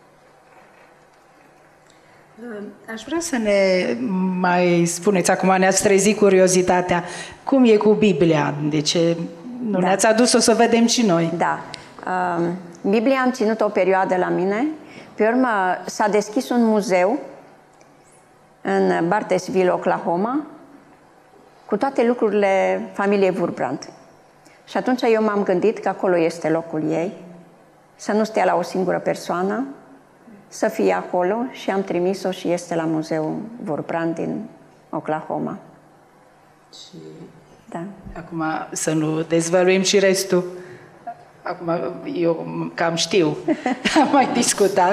Aș vrea să ne mai spuneți, acum ne-ați trezit curiozitatea, cum e cu Biblia? De ce nu da. ne-ați adus-o să vedem și noi? Da. Biblia am ținut o perioadă la mine, pe urmă s-a deschis un muzeu în Bartlesville, Oklahoma, cu toate lucrurile familiei Wurbrand. Și atunci eu m-am gândit că acolo este locul ei, să nu stea la o singură persoană, să fie acolo, și am trimis-o și este la Muzeul Wurbrand din Oklahoma. Și da. Acum să nu dezvăluim și restul. Acum eu cam știu, am mai discutat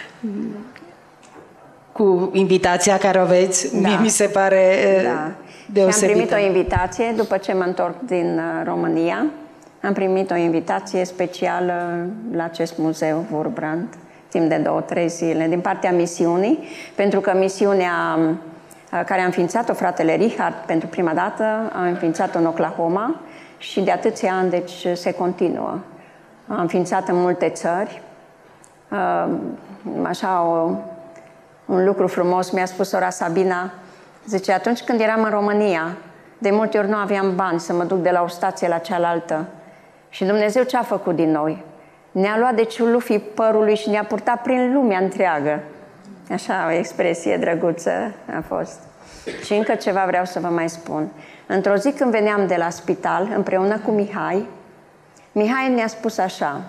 cu invitația care o aveți, da. Mie mi se pare da. deosebită. Și am primit o invitație după ce mă întorc din România. Am primit o invitație specială la acest muzeu Wurbrand, timp de două, trei zile, din partea misiunii, pentru că misiunea care a înființat-o fratele Richard pentru prima dată, a înființat-o în Oklahoma și de atâția ani, deci, se continuă. A înființat în multe țări. Așa, o, un lucru frumos mi-a spus sora Sabina, zice, atunci când eram în România, de multe ori nu aveam bani să mă duc de la o stație la cealaltă. Și Dumnezeu ce a făcut din noi? Ne-a luat de ciulufii părului și ne-a purtat prin lumea întreagă. Așa, o expresie drăguță a fost. Și încă ceva vreau să vă mai spun. Într-o zi când veneam de la spital, împreună cu Mihai, Mihai ne-a spus așa.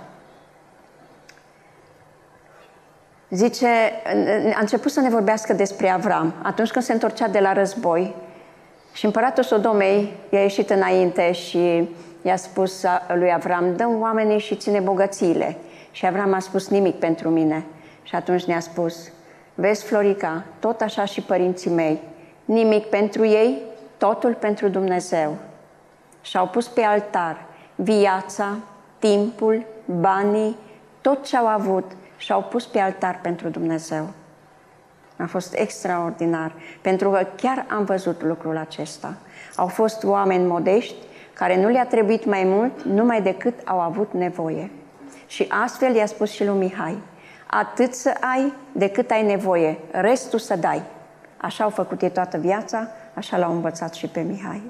Zice, a început să ne vorbească despre Avram. Atunci când se întorcea de la război și împăratul Sodomei i-a ieșit înainte și i-a spus lui Avram, dă-mi oamenii și ține bogățiile. Și Avram a spus, nimic pentru mine. Și atunci ne-a spus, vezi, Florica, tot așa și părinții mei, nimic pentru ei, totul pentru Dumnezeu. Și-au pus pe altar viața, timpul, banii, tot ce au avut, și-au pus pe altar pentru Dumnezeu. A fost extraordinar, pentru că chiar am văzut lucrul acesta. Au fost oameni modești care nu le-a trebuit mai mult, numai decât au avut nevoie. Și astfel i-a spus și lui Mihai, atât să ai decât ai nevoie, restul să dai. Așa au făcut ei toată viața, așa l-au învățat și pe Mihai.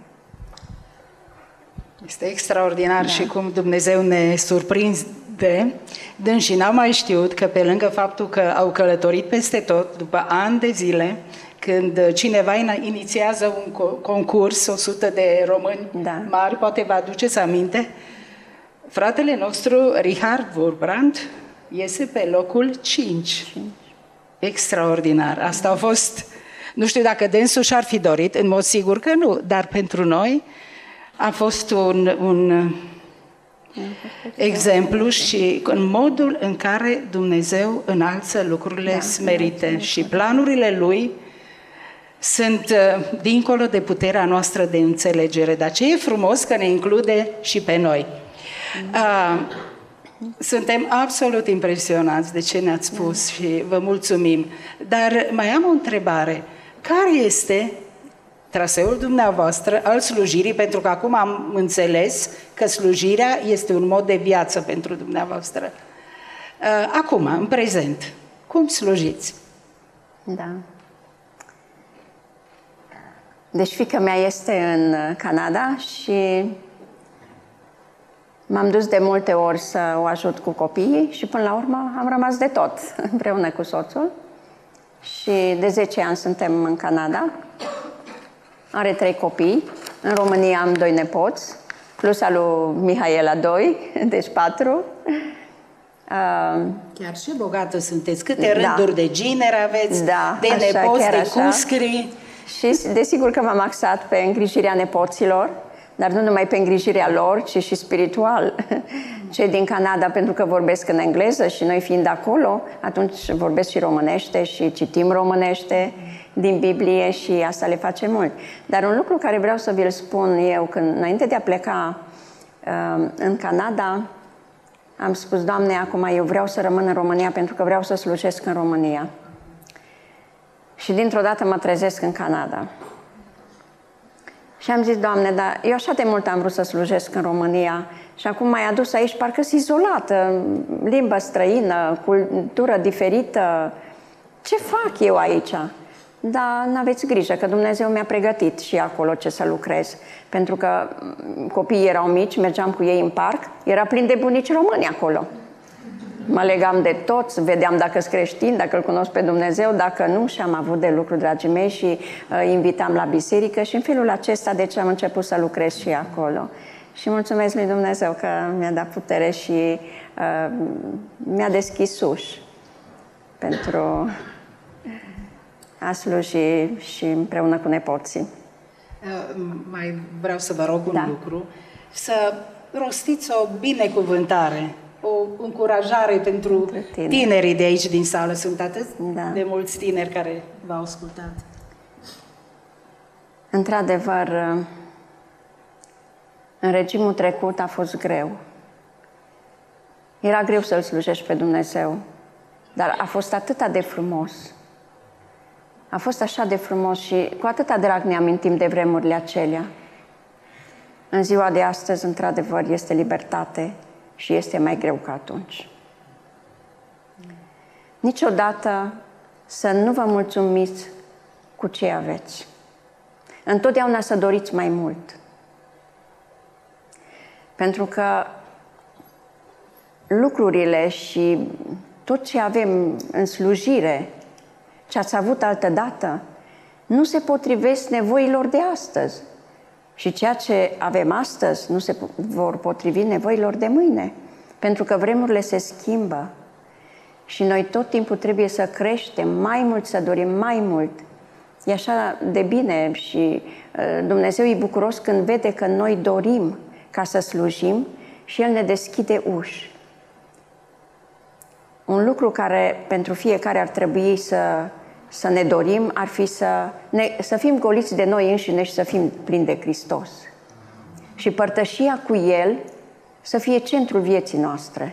Este extraordinar, da. Și cum Dumnezeu ne surprinde. Dânsii n-au mai știut că pe lângă faptul că au călătorit peste tot, după ani de zile, când cineva inițiază un concurs, o sută de români da. mari, poate vă aduceți aminte, fratele nostru, Richard Wurbrand, iese pe locul cinci. Extraordinar. Asta a fost, nu știu dacă dânsul și-ar fi dorit, în mod sigur că nu, dar pentru noi a fost un, un exemplu și în modul în care Dumnezeu înalță lucrurile da, smerite și planurile Lui sunt dincolo de puterea noastră de înțelegere. Dar ce e frumos că ne include și pe noi. Uh, suntem absolut impresionați de ce ne-ați spus și vă mulțumim. Dar mai am o întrebare. Care este traseul dumneavoastră al slujirii? Pentru că acum am înțeles că slujirea este un mod de viață pentru dumneavoastră. Acum, în prezent, cum slujiți? Da. Deci fiica mea este în Canada și m-am dus de multe ori să o ajut cu copiii și până la urmă am rămas de tot împreună cu soțul. Și de zece ani suntem în Canada. Are trei copii. În România am doi nepoți, plus al lui Mihaela doi, deci patru. Chiar și bogată sunteți. Câte da. rânduri de gineri aveți, da, de așa, nepoți, de așa. cuscri. Și desigur că m-am axat pe îngrijirea nepoților, dar nu numai pe îngrijirea lor, ci și spiritual. Cei din Canada, pentru că vorbesc în engleză și noi fiind acolo, atunci vorbesc și românește și citim românește din Biblie și asta le face mult. Dar un lucru care vreau să vi-l spun eu, când înainte de a pleca uh, în Canada, am spus, Doamne, acum eu vreau să rămân în România pentru că vreau să slujesc în România. Și dintr-o dată mă trezesc în Canada. Și am zis, Doamne, dar eu așa de mult am vrut să slujesc în România și acum m-ai adus aici, parcă-s izolată, limbă străină, cultură diferită. Ce fac eu aici? Dar n-aveți grijă, că Dumnezeu mi-a pregătit și acolo ce să lucrez. Pentru că copiii erau mici, mergeam cu ei în parc, era plin de bunici români acolo. Mă legam de toți, vedeam dacă sunt creștin, dacă îl cunosc pe Dumnezeu, dacă nu, și am avut de lucru, dragii mei, și uh, invitam la biserică și în felul acesta, deci am început să lucrez și acolo. Și mulțumesc lui Dumnezeu că mi-a dat putere și uh, mi-a deschis uși pentru a sluji și împreună cu nepoții. Uh, mai vreau să vă rog un da. lucru, să rostiți o binecuvântare, o încurajare pentru Tine. tinerii de aici din sală. Sunt atât da. de mulți tineri care v-au ascultat. Într-adevăr, în regimul trecut a fost greu. Era greu să-L slujești pe Dumnezeu, dar a fost atât de frumos. A fost așa de frumos și cu atâta drag ne amintim de vremurile acelea. În ziua de astăzi, într-adevăr, este libertate și este mai greu ca atunci. Niciodată să nu vă mulțumiți cu ce aveți. Întotdeauna să doriți mai mult. Pentru că lucrurile și tot ce avem în slujire, ce ați avut altădată, nu se potrivesc nevoilor de astăzi. Și ceea ce avem astăzi nu se vor potrivi nevoilor de mâine. Pentru că vremurile se schimbă. Și noi tot timpul trebuie să creștem mai mult, să dorim mai mult. E așa de bine și uh, Dumnezeu e bucuros când vede că noi dorim ca să slujim și El ne deschide uși. Un lucru care pentru fiecare ar trebui să, să ne dorim ar fi să, ne, să fim goliți de noi înșine și să fim plini de Hristos. Și părtășia cu El să fie centrul vieții noastre.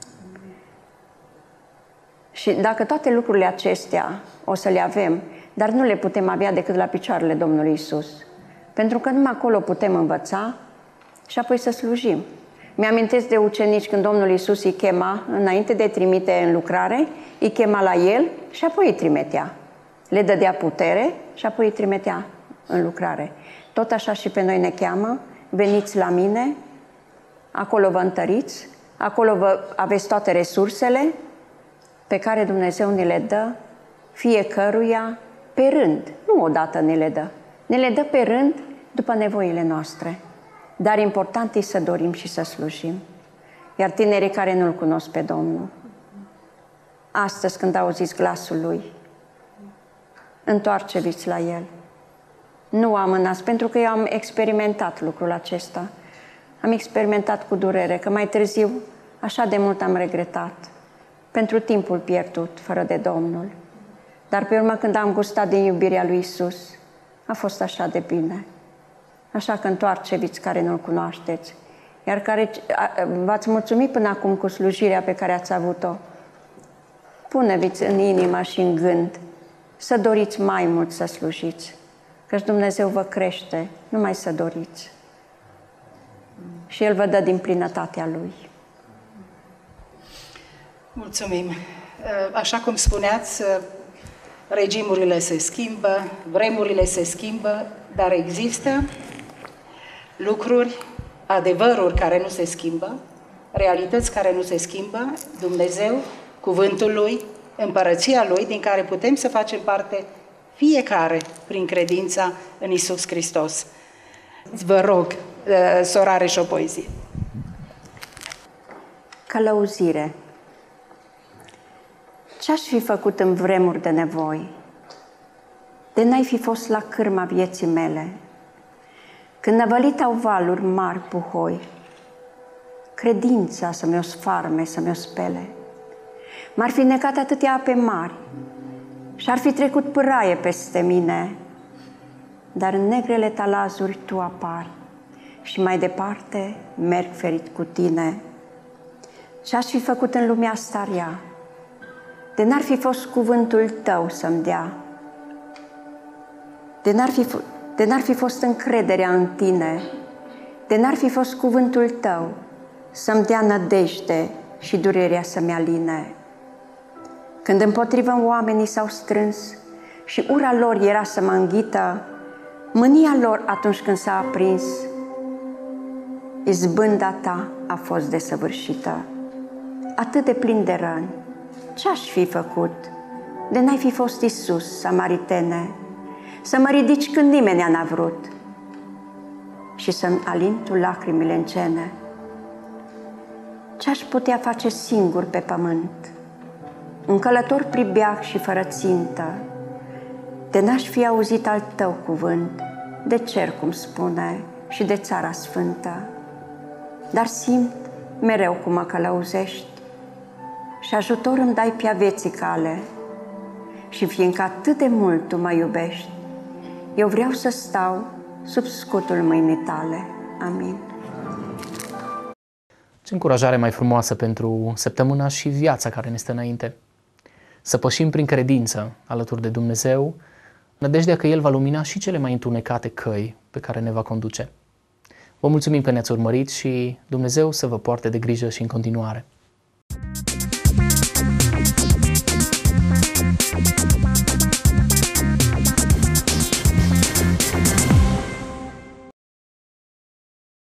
Și dacă toate lucrurile acestea o să le avem, dar nu le putem avea decât la picioarele Domnului Isus. Pentru că numai acolo putem învăța și apoi să slujim. Mi-amintesc de ucenici când Domnul Isus îi chema, înainte de trimite în lucrare, îi chema la El și apoi îi trimitea. Le dădea putere și apoi îi trimitea în lucrare. Tot așa și pe noi ne cheamă, veniți la mine, acolo vă întăriți, acolo vă aveți toate resursele pe care Dumnezeu ne le dă fiecăruia pe rând. Nu odată ne le dă. Ne le dă pe rând după nevoile noastre. Dar important e să dorim și să slujim. Iar tinerii care nu-L cunosc pe Domnul, astăzi când auziți glasul Lui, întoarceți la El. Nu amânați, pentru că eu am experimentat lucrul acesta. Am experimentat cu durere, că mai târziu așa de mult am regretat pentru timpul pierdut fără de Domnul. Dar pe urmă, când am gustat din iubirea lui Isus, a fost așa de bine. Așa că întoarceți care nu-L cunoașteți, iar care v-ați mulțumit până acum cu slujirea pe care ați avut-o. Pune-vi în inimă și în gând să doriți mai mult să slujiți, căci Dumnezeu vă crește, numai să doriți. Și El vă dă din plinătatea Lui. Mulțumim. Așa cum spuneați, regimurile se schimbă, vremurile se schimbă, dar există lucruri, adevăruri care nu se schimbă, realități care nu se schimbă, Dumnezeu, cuvântul Lui, împărăția Lui, din care putem să facem parte fiecare prin credința în Iisus Hristos. Vă rog, sorare și o poezie. Călăuzire. Ce-aș fi făcut în vremuri de nevoi, de n-ai fi fost la cârma vieții mele, când năvălit au valuri mari puhoi, credința să mi-o sfarme, să mi-o spele. M-ar fi necat atâtea ape mari și-ar fi trecut pâraie peste mine, dar în negrele talazuri Tu apari și mai departe merg ferit cu Tine. Ce-aș fi făcut în lumea asta rea, de n-ar fi fost cuvântul Tău să-mi dea, de n-ar fi, de n-ar fi fost încrederea în Tine, de n-ar fi fost cuvântul Tău să-mi dea nădejde și durerea să-mi aline. Când împotrivă oamenii s-au strâns și ura lor era să mă înghită, mânia lor atunci când s-a aprins, izbânda Ta a fost desăvârșită. atât de plin de răni. Ce-aș fi făcut de n-ai fi fost Iisus, Samaritene, să mă ridici când nimeni n-a vrut și să-mi alin tu lacrimile în cene? Ce-aș putea face singur pe pământ, un călător pribeag și fără țintă, de n-aș fi auzit al tău cuvânt, de cer, cum spune, și de țara sfântă. Dar simt mereu cum mă călăuzești și ajutor îmi dai pe-a vieții cale. Și fiindcă atât de mult tu mă iubești, eu vreau să stau sub scutul mâinii tale. Amin. Ce încurajare mai frumoasă pentru săptămâna și viața care ne stă înainte. Să pășim prin credință alături de Dumnezeu, nădejdea că El va lumina și cele mai întunecate căi pe care ne va conduce. Vă mulțumim că ne-ați urmărit și Dumnezeu să vă poarte de grijă și în continuare.